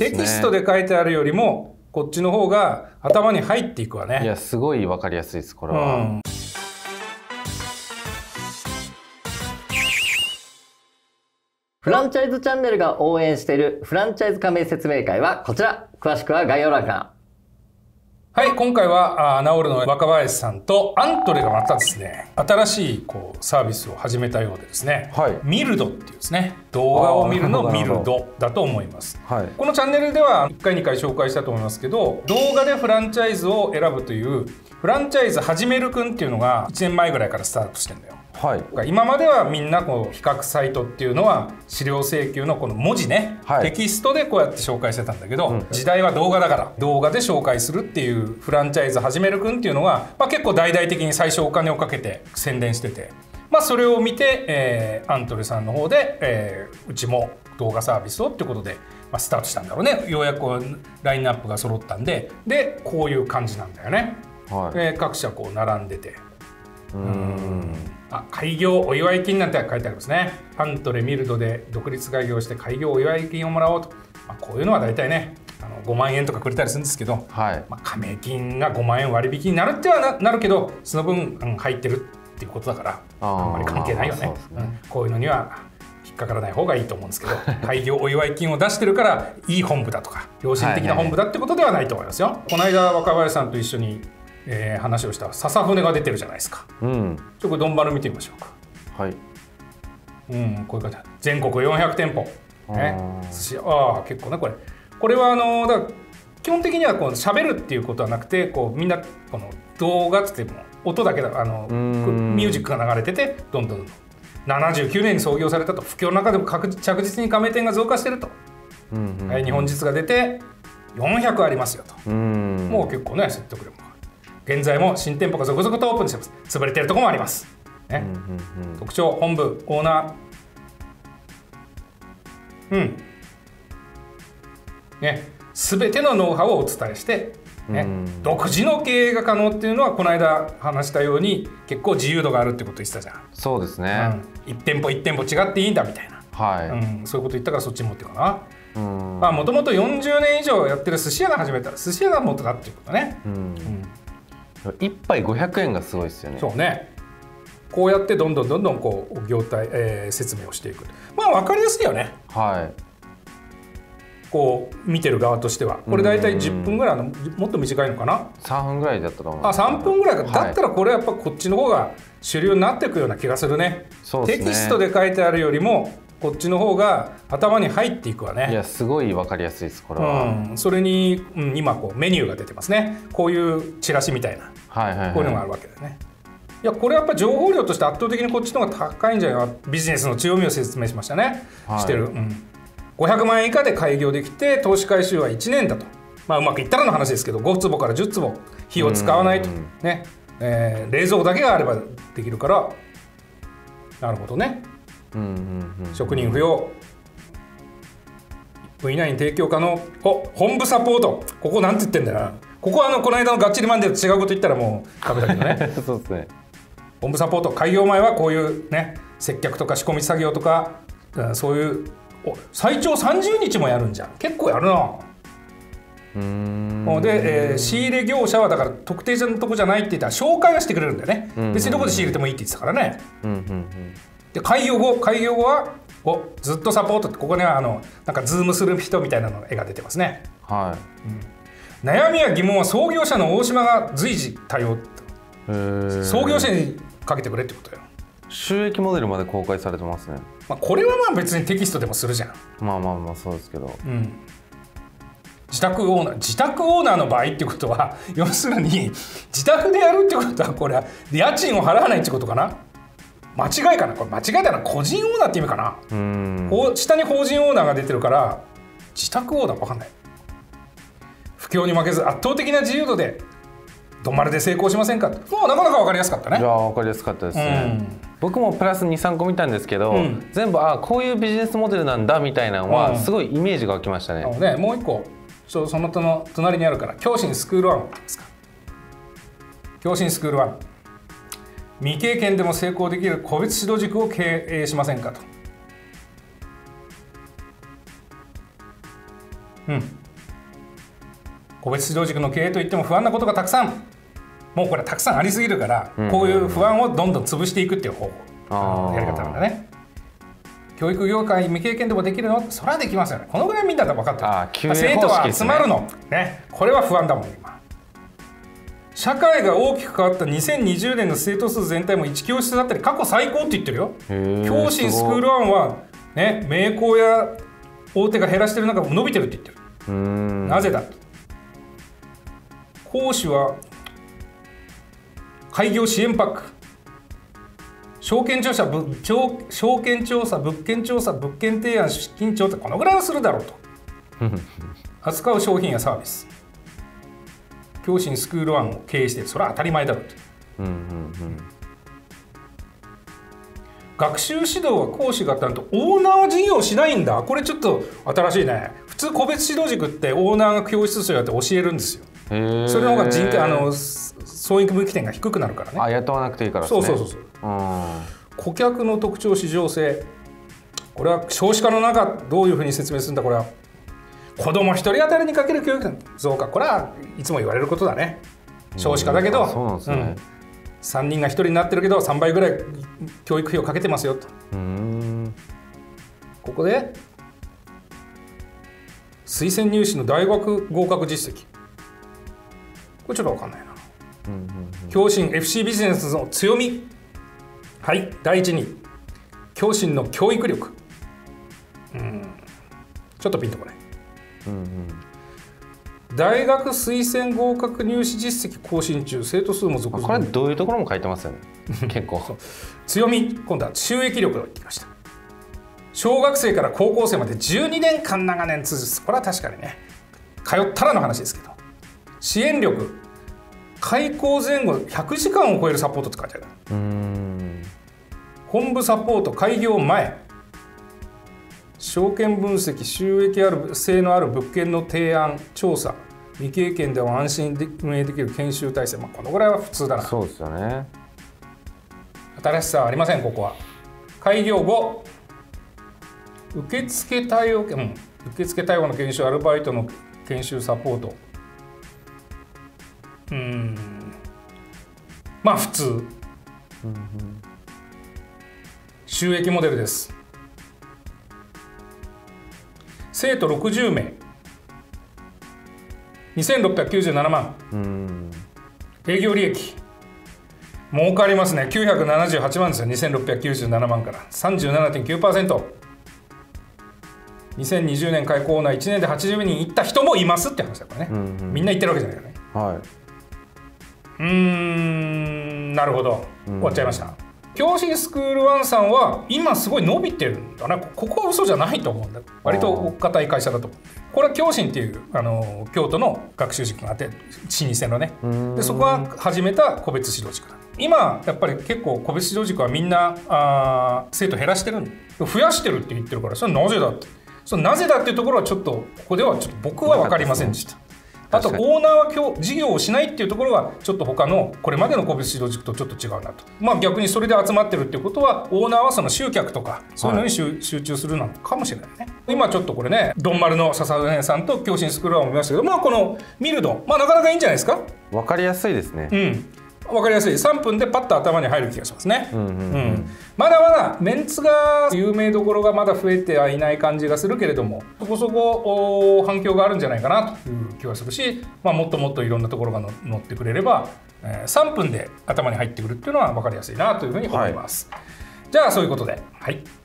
テキストで書いてあるよりもこっちの方が頭に入っていくわね。 いやすごい分かりやすいです、これは。 フランチャイズチャンネルが応援しているフランチャイズ加盟説明会はこちら。詳しくは概要欄から。 はい、今回はナオルの若林さんとアントレがまたですね、新しいサービスを始めたようでですね、 はい、 ミルドっていうですね、動画を見るのミルドだと思います。 はい、 このチャンネルでは1回2回紹介したと思いますけど、動画でフランチャイズを選ぶというフランチャイズ始めるくんっていうのが1年前ぐらいからスタートしてるんだよ。はい、今まではみんな比較サイトっていうのは資料請求のこの文字ね、はい、テキストでこうやって紹介してたんだけど、時代は動画だから動画で紹介するっていうフランチャイズ始めるくんっていうのが、結構大々的に最初お金をかけて宣伝してて、それを見て、アントレさんの方で、うちも動画サービスをってことで、スタートしたんだろうね。ようやくラインナップが揃ったんで、こういう感じなんだよね。はい、各社並んでて。開業お祝い金なんて書いてありますね。アントレミルドで独立開業して開業お祝い金をもらおうと、こういうのは大体ね5万円とかくれたりするんですけど、はい、加盟金が5万円割引になるっては なるけど、その分、入ってるっていうことだからあんまり関係ないよね。こういうのには引っかからない方がいいと思うんですけど開業お祝い金を出してるからいい本部だとか良心的な本部だってことではないと思いますよ。この間若林さんと一緒に話をした笹舟が出てるじゃないですか。ちょっとこれドンバル見てみましょうか。はい。こういう感じ。全国400店舗。寿司結構ねこれはだから基本的には喋るっていうことはなくて、みんなこの動画って言っても音だけだミュージックが流れててどんどん79年に創業されたと、不況の中でも着実に加盟店が増加してると。日本実が出て400ありますよと。もう結構ね説得力が。現在も新店舗が続々とオープンしてます。潰れてるところもあります、ね。特徴、本部、オーナー、全てのノウハウをお伝えして、独自の経営が可能っていうのはこの間話したように結構自由度があるってこと言ってたじゃん。 そうですね。 1店舗1店舗違っていいんだみたいな、そういうこと言ったからそっちに持っていくかな。もともと40年以上やってる寿司屋が始めたら寿司屋が元だっていうことね。 1杯500円がすごいですよね。 そうね。こうやってどんどん業態、説明をしていく。分かりやすいよね。はい。見てる側としてはこれ大体10分ぐらいもっと短いのかな。 3分ぐらいだったと思います。 3分ぐらいか。だったらこれやっぱこっちの方が主流になっていくような気がするね。そうですね。テキストで書いてあるよりもこっちの方が頭に入っていくわね。 いやすごい分かりやすいです、これは。 それに、今メニューが出てますね。こういうチラシみたいな、こういうのがあるわけだよね。いやこれやっぱ情報量として圧倒的にこっちの方が高いんじゃないか。ビジネスの強みを説明しましたね。してる。500万円以下で開業できて投資回収は1年だと。うまくいったらの話ですけど、5坪から10坪火を使わないとね、冷蔵庫だけがあればできるから。なるほどね。職人不要、1分以内に提供可能。本部サポート、ここなんて言ってんだよな。ここはこの間のがっちりマンデーと違うこと言ったらもうダメだけどね。 そうですね。本部サポート、開業前はこういうね接客とか仕込み作業とか、そういう最長30日もやるんじゃん。結構やるな。で、仕入れ業者はだから特定のとこじゃないって言ったら紹介はしてくれるんだよね。別にどこで仕入れてもいいって言ってたからね。で開業後はずっとサポートって、ここにはなんかズームする人みたいなの絵が出てますね。悩みや疑問は創業者の大島が随時対応。創業者にかけてくれってことよ。 収益モデルまで公開されてますね。 これは別にテキストでもするじゃん。 そうですけど、 自宅オーナーの場合ってことは要するに自宅でやるってことはこれは家賃を払わないってことかな。間違いかな。これ間違いだな。個人オーナーって意味かな。下に法人オーナーが出てるから自宅オーナー分かんない。不況に負けず圧倒的な自由度でどんまるで成功しませんか。なかなか分かりやすかったね。 いや分かりやすかったですね。僕もプラス 2,3 個見たんですけど、全部こういうビジネスモデルなんだみたいなのはすごいイメージが湧きましたね。 もう一個その隣にあるから、京信スクール1を見てますか。京信スクール1、未経験でも成功できる個別指導塾を経営しませんかと。 個別指導塾の経営といっても不安なことがたくさん、もうこれたくさんありすぎるから、こういう不安をどんどん潰していくっていう方法、やり方なんだね。教育業界未経験でもできるの？それはできますよね。このぐらいみんなで分かってる。生徒は集まるの、ね、これは不安だもん今。社会が大きく変わった2020年の生徒数全体も1教室だったり過去最高って言ってるよ。教師スクール1は、ね、名工や大手が減らしてる中伸びてるって言ってる。なぜだ。講師は開業支援パック、証券調査、物件調査、物件提案、資金調査、このぐらいはするだろうと扱う商品やサービス、教師スクール1を経営している、それは当たり前だろうと。学習指導は講師が担当、オーナーは授業をしないんだ。これちょっと新しいね。普通個別指導塾ってオーナーが教室数やって教えるんですよ。それの方が創育向き点が低くなるからね。 雇わなくていいからですね。 そう。顧客の特徴、市場性、これは少子化の中どういうふうに説明するんだ。これは子供1人当たりにかける教育増加、これはいつも言われることだね。少子化だけど、3人が1人になってるけど3倍ぐらい教育費をかけてますよと。ここで推薦入試の大学合格実績、これちょっと分かんないな。教師 FC ビジネスの強み、はい、第一に教師の教育力、ちょっとピンとこない。大学推薦合格入試実績更新中、生徒数も続々。 これどういうところも書いてますよね結構強み、今度は収益力を言ってきました。小学生から高校生まで12年間長年続く、これは確かにね通ったらの話ですけど。支援力、開校前後100時間を超えるサポートって書いてある。本部サポート、開業前、証券分析、収益性のある物件の提案、調査、未経験でも安心で運営できる研修体制、このぐらいは普通だな。 そうですよね。 新しさはありません。ここは開業後、受付対応、受付対応の研修、アルバイトの研修サポート、普通。収益モデルです。生徒60名、2697万、営業利益儲かりますね。978万ですよ。2697万から 37.9%。 2020年開校内1年で80人行った人もいますって話だからね。みんな行ってるわけじゃないからね。なるほど、終わっちゃいました。教師スクール1さんは今すごい伸びてるんだな。ここは嘘じゃないと思うんだ。割とお堅い会社だと思う。これは教師っていう京都の学習塾があって、老舗のね。でそこが始めた個別指導塾だ。今やっぱり結構個別指導塾はみんな生徒減らしてる、増やしてるって言ってるから、それなぜだって、そのなぜだっていうところはちょっとここではちょっと僕は分かりませんでした。あとオーナーは事業をしないっていうところがちょっと他のこれまでの個別指導塾とちょっと違うなと。逆にそれで集まってるっていうことは、オーナーはその集客とかそういうのに集中するのかもしれないね。今ちょっとこれね、ドンマルの笹根さんと教師スクール1を見ましたけど、このミルド、なかなかいいんじゃないですか。 分かりやすいですね。 分かりやすい。3分でパッと頭に入る気がしますね。まだまだメンツが有名どころがまだ増えてはいない感じがするけれども、そこそこ反響があるんじゃないかなという気はするし、もっともっといろんなところが乗ってくれれば、3分で頭に入ってくるっていうのは分かりやすいなというふうに思います。じゃあそういうことで、はい。